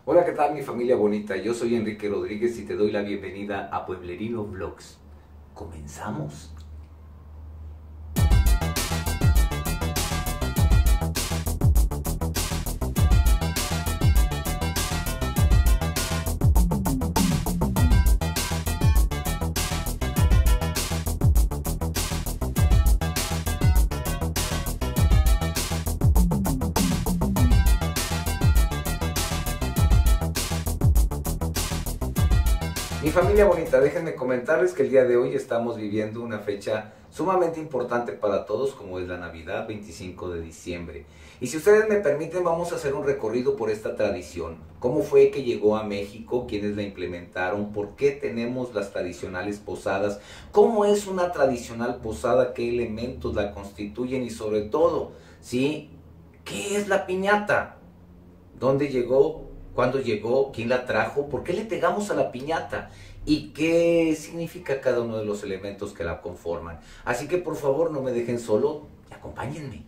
Hola, ¿qué tal mi familia bonita? Yo soy Enrique Rodríguez y te doy la bienvenida a Pueblerino Vlogs. ¡Comenzamos! Mi familia bonita, déjenme comentarles que el día de hoy estamos viviendo una fecha sumamente importante para todos, como es la Navidad, 25 de diciembre. Y si ustedes me permiten, vamos a hacer un recorrido por esta tradición. ¿Cómo fue que llegó a México? ¿Quiénes la implementaron? ¿Por qué tenemos las tradicionales posadas? ¿Cómo es una tradicional posada? ¿Qué elementos la constituyen? Y sobre todo, ¿sí? ¿Qué es la piñata? ¿Dónde llegó? ¿Cuándo llegó? ¿Quién la trajo? ¿Por qué le pegamos a la piñata? ¿Y qué significa cada uno de los elementos que la conforman? Así que por favor no me dejen solo y acompáñenme.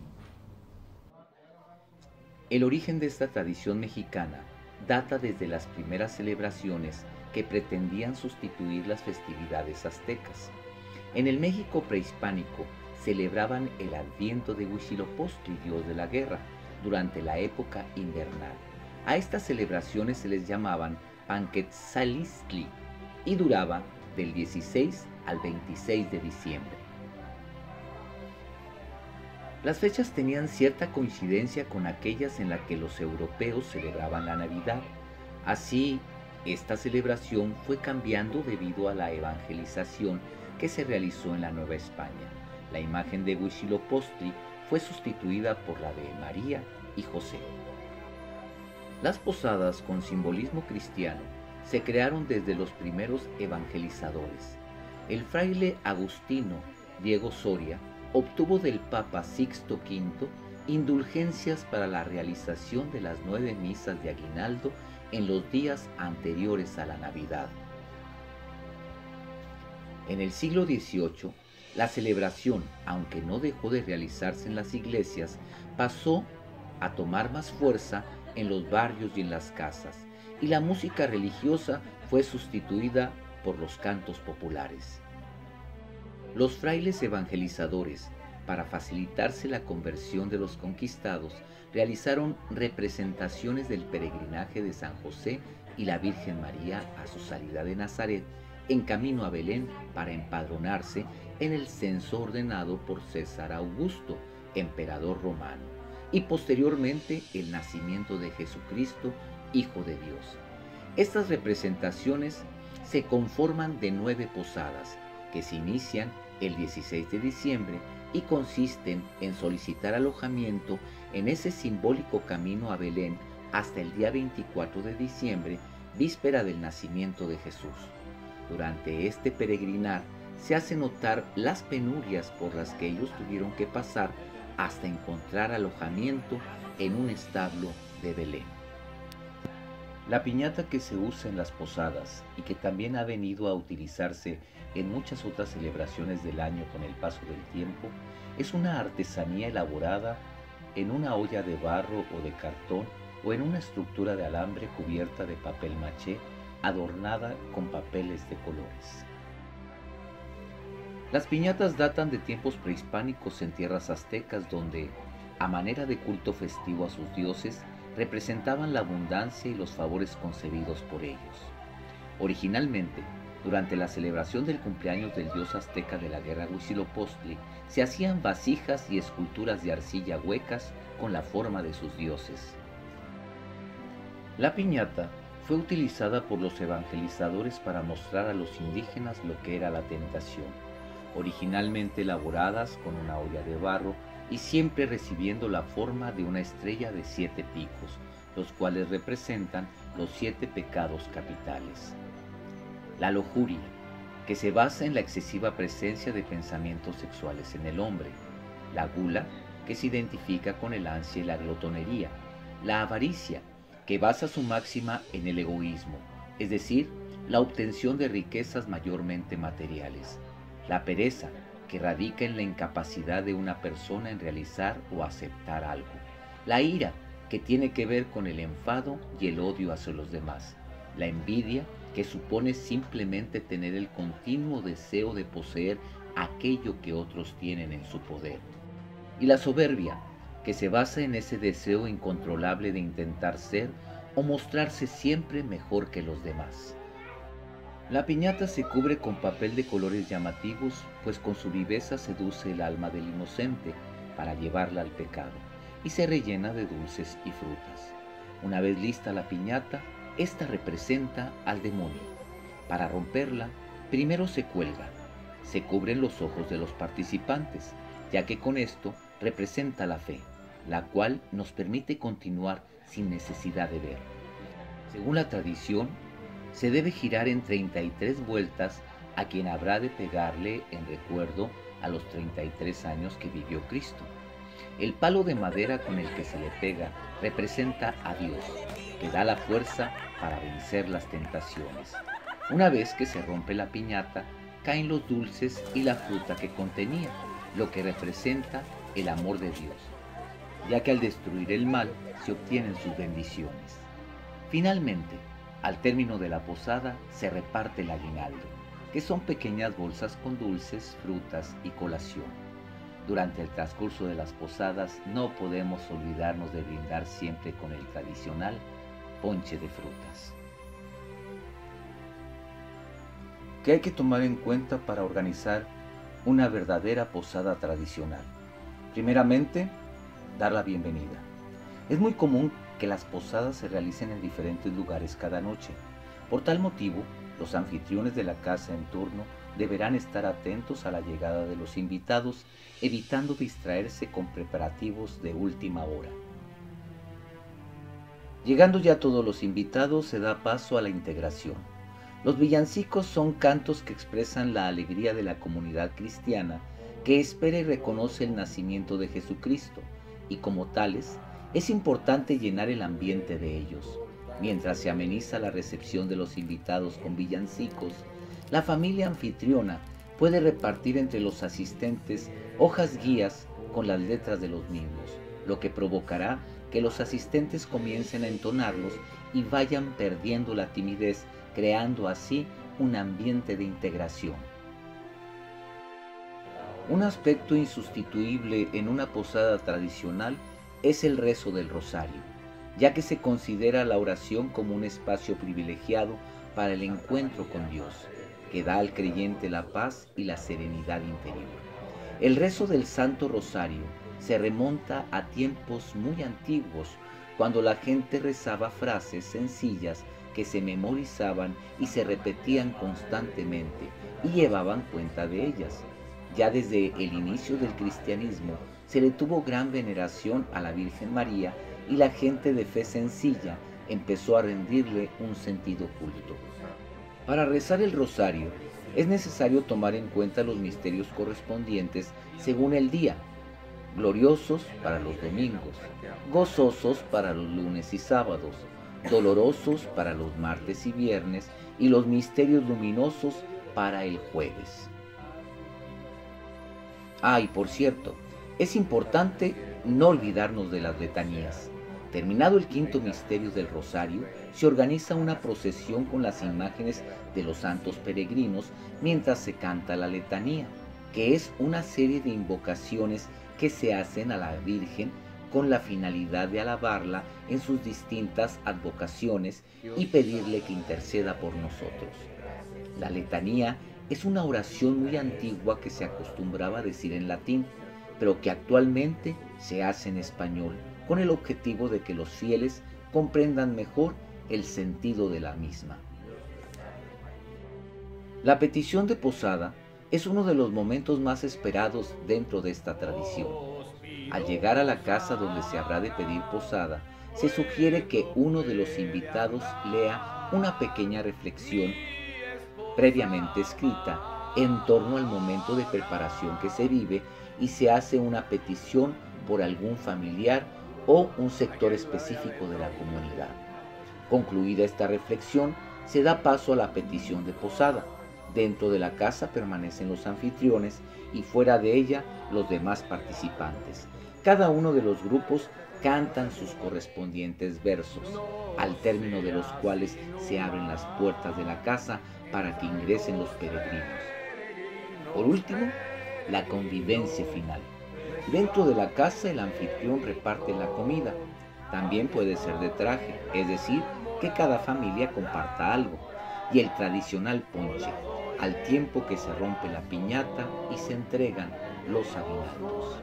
El origen de esta tradición mexicana data desde las primeras celebraciones que pretendían sustituir las festividades aztecas. En el México prehispánico celebraban el adviento de Huitzilopochtli, dios de la guerra, durante la época invernal. A estas celebraciones se les llamaban Panquetzalistli y duraban del 16 al 26 de diciembre. Las fechas tenían cierta coincidencia con aquellas en las que los europeos celebraban la Navidad. Así, esta celebración fue cambiando debido a la evangelización que se realizó en la Nueva España. La imagen de Huitzilopochtli fue sustituida por la de María y José. Las posadas con simbolismo cristiano se crearon desde los primeros evangelizadores. El fraile agustino Diego Soria obtuvo del Papa Sixto V indulgencias para la realización de las 9 misas de aguinaldo en los días anteriores a la Navidad. En el siglo XVIII, la celebración, aunque no dejó de realizarse en las iglesias, pasó a tomar más fuerza en los barrios y en las casas, y la música religiosa fue sustituida por los cantos populares. Los frailes evangelizadores, para facilitarse la conversión de los conquistados, realizaron representaciones del peregrinaje de San José y la Virgen María a su salida de Nazaret en camino a Belén para empadronarse en el censo ordenado por César Augusto, emperador romano, y posteriormente el nacimiento de Jesucristo, Hijo de Dios. Estas representaciones se conforman de 9 posadas que se inician el 16 de diciembre y consisten en solicitar alojamiento en ese simbólico camino a Belén hasta el día 24 de diciembre, víspera del nacimiento de Jesús. Durante este peregrinar se hace notar las penurias por las que ellos tuvieron que pasar hasta encontrar alojamiento en un establo de Belén. La piñata que se usa en las posadas y que también ha venido a utilizarse en muchas otras celebraciones del año con el paso del tiempo es una artesanía elaborada en una olla de barro o de cartón o en una estructura de alambre cubierta de papel maché adornada con papeles de colores. Las piñatas datan de tiempos prehispánicos en tierras aztecas donde, a manera de culto festivo a sus dioses, representaban la abundancia y los favores concebidos por ellos. Originalmente, durante la celebración del cumpleaños del dios azteca de la guerra Huitzilopochtli, se hacían vasijas y esculturas de arcilla huecas con la forma de sus dioses. La piñata fue utilizada por los evangelizadores para mostrar a los indígenas lo que era la tentación, originalmente elaboradas con una olla de barro y siempre recibiendo la forma de una estrella de 7 picos, los cuales representan los 7 pecados capitales. La lujuria, que se basa en la excesiva presencia de pensamientos sexuales en el hombre. La gula, que se identifica con el ansia y la glotonería. La avaricia, que basa su máxima en el egoísmo, es decir, la obtención de riquezas mayormente materiales. La pereza, que radica en la incapacidad de una persona en realizar o aceptar algo. La ira, que tiene que ver con el enfado y el odio hacia los demás, la envidia, que supone simplemente tener el continuo deseo de poseer aquello que otros tienen en su poder, y la soberbia, que se basa en ese deseo incontrolable de intentar ser o mostrarse siempre mejor que los demás. La piñata se cubre con papel de colores llamativos, pues con su viveza seduce el alma del inocente para llevarla al pecado, y se rellena de dulces y frutas. Una vez lista la piñata, esta representa al demonio. Para romperla, primero se cuelga. Se cubren los ojos de los participantes, ya que con esto representa la fe, la cual nos permite continuar sin necesidad de ver. Según la tradición, se debe girar en 33 vueltas a quien habrá de pegarle en recuerdo a los 33 años que vivió Cristo. El palo de madera con el que se le pega representa a Dios, que da la fuerza para vencer las tentaciones. Una vez que se rompe la piñata, caen los dulces y la fruta que contenía, lo que representa el amor de Dios, ya que al destruir el mal se obtienen sus bendiciones. Finalmente, al término de la posada se reparte el aguinaldo, que son pequeñas bolsas con dulces, frutas y colación. Durante el transcurso de las posadas no podemos olvidarnos de brindar siempre con el tradicional ponche de frutas. ¿Qué hay que tomar en cuenta para organizar una verdadera posada tradicional? Primeramente, dar la bienvenida. Es muy común que las posadas se realicen en diferentes lugares cada noche. Por tal motivo, los anfitriones de la casa en turno deberán estar atentos a la llegada de los invitados, evitando distraerse con preparativos de última hora. Llegando ya todos los invitados, se da paso a la integración. Los villancicos son cantos que expresan la alegría de la comunidad cristiana que espera y reconoce el nacimiento de Jesucristo, y como tales, es importante llenar el ambiente de ellos. Mientras se ameniza la recepción de los invitados con villancicos, la familia anfitriona puede repartir entre los asistentes hojas guías con las letras de los mismos, lo que provocará que los asistentes comiencen a entonarlos y vayan perdiendo la timidez, creando así un ambiente de integración. Un aspecto insustituible en una posada tradicional es el rezo del rosario, ya que se considera la oración como un espacio privilegiado para el encuentro con Dios, que da al creyente la paz y la serenidad interior. El rezo del Santo Rosario se remonta a tiempos muy antiguos, cuando la gente rezaba frases sencillas que se memorizaban y se repetían constantemente y llevaban cuenta de ellas. Ya desde el inicio del cristianismo se le tuvo gran veneración a la Virgen María y la gente de fe sencilla empezó a rendirle un sentido culto. Para rezar el rosario es necesario tomar en cuenta los misterios correspondientes según el día: gloriosos para los domingos, gozosos para los lunes y sábados, dolorosos para los martes y viernes, y los misterios luminosos para el jueves. Y por cierto, es importante no olvidarnos de las letanías. Terminado el quinto misterio del rosario, se organiza una procesión con las imágenes de los santos peregrinos mientras se canta la letanía, que es una serie de invocaciones que se hacen a la Virgen con la finalidad de alabarla en sus distintas advocaciones y pedirle que interceda por nosotros. La letanía es una oración muy antigua que se acostumbraba a decir en latín, pero que actualmente se hace en español, con el objetivo de que los fieles comprendan mejor el sentido de la misma. La petición de posada es uno de los momentos más esperados dentro de esta tradición. Al llegar a la casa donde se habrá de pedir posada, se sugiere que uno de los invitados lea una pequeña reflexión previamente escrita en torno al momento de preparación que se vive, y se hace una petición por algún familiar o un sector específico de la comunidad. Concluida esta reflexión, se da paso a la petición de posada. Dentro de la casa permanecen los anfitriones y fuera de ella los demás participantes. Cada uno de los grupos cantan sus correspondientes versos, al término de los cuales se abren las puertas de la casa para que ingresen los peregrinos. Por último, la convivencia final. Dentro de la casa el anfitrión reparte la comida. También puede ser de traje, es decir, que cada familia comparta algo, y el tradicional ponche, al tiempo que se rompe la piñata y se entregan los aguinaldos.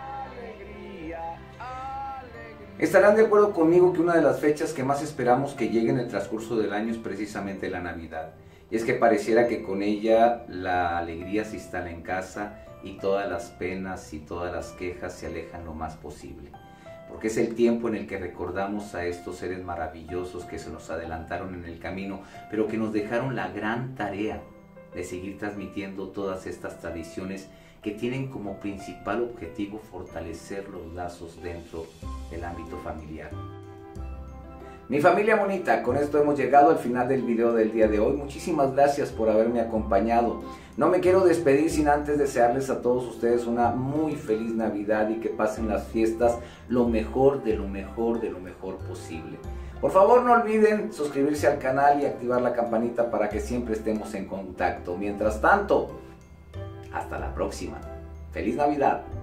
Estarán de acuerdo conmigo que una de las fechas que más esperamos que llegue en el transcurso del año es precisamente la Navidad. Y es que pareciera que con ella la alegría se instala en casa y todas las penas y todas las quejas se alejan lo más posible. Porque es el tiempo en el que recordamos a estos seres maravillosos que se nos adelantaron en el camino, pero que nos dejaron la gran tarea de seguir transmitiendo todas estas tradiciones que tienen como principal objetivo fortalecer los lazos dentro del ámbito familiar. Mi familia bonita, con esto hemos llegado al final del video del día de hoy. Muchísimas gracias por haberme acompañado. No me quiero despedir sin antes desearles a todos ustedes una muy feliz Navidad y que pasen las fiestas lo mejor de lo mejor de lo mejor posible. Por favor, no olviden suscribirse al canal y activar la campanita para que siempre estemos en contacto. Mientras tanto, hasta la próxima. ¡Feliz Navidad!